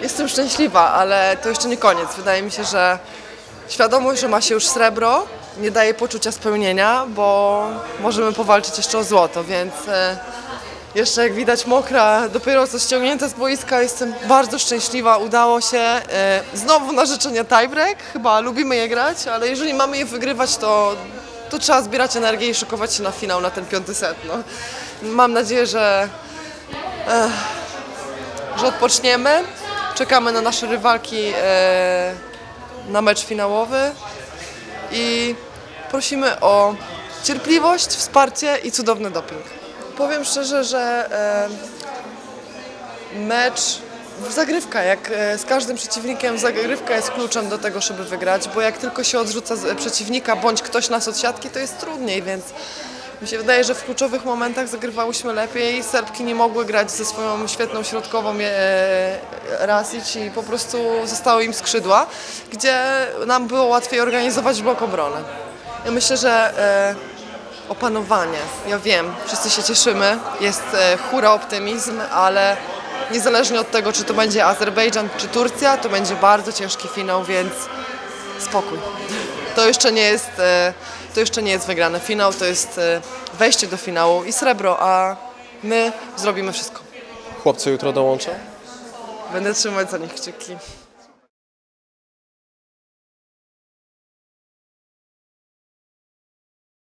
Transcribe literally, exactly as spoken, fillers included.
Jestem szczęśliwa, ale to jeszcze nie koniec. Wydaje mi się, że świadomość, że ma się już srebro, nie daje poczucia spełnienia, bo możemy powalczyć jeszcze o złoto, więc e, jeszcze jak widać mokra, dopiero co ściągnięte z boiska, jestem bardzo szczęśliwa, udało się. E, znowu na życzenia tiebreak, chyba lubimy je grać, ale jeżeli mamy je wygrywać, to, to trzeba zbierać energię i szykować się na finał, na ten piąty set. No. Mam nadzieję, że, e, że odpoczniemy, czekamy na nasze rywalki e, na mecz finałowy i prosimy o cierpliwość, wsparcie i cudowny doping. Powiem szczerze, że e, mecz, zagrywka, jak e, z każdym przeciwnikiem, zagrywka jest kluczem do tego, żeby wygrać, bo jak tylko się odrzuca z przeciwnika bądź ktoś nas od siatki, to jest trudniej, więc mi się wydaje, że w kluczowych momentach zagrywałyśmy lepiej. Serbki nie mogły grać ze swoją świetną środkową e, Rasić i po prostu zostały im skrzydła, gdzie nam było łatwiej organizować blok obrony. Ja myślę, że e, opanowanie, ja wiem, wszyscy się cieszymy, jest e, hura optymizm, ale niezależnie od tego, czy to będzie Azerbejdżan, czy Turcja, to będzie bardzo ciężki finał, więc spokój. To jeszcze nie jest, e, to jeszcze nie jest wygrany finał, to jest e, wejście do finału i srebro, a my zrobimy wszystko. Chłopcy jutro dołączą? Będę trzymać za nich kciuki.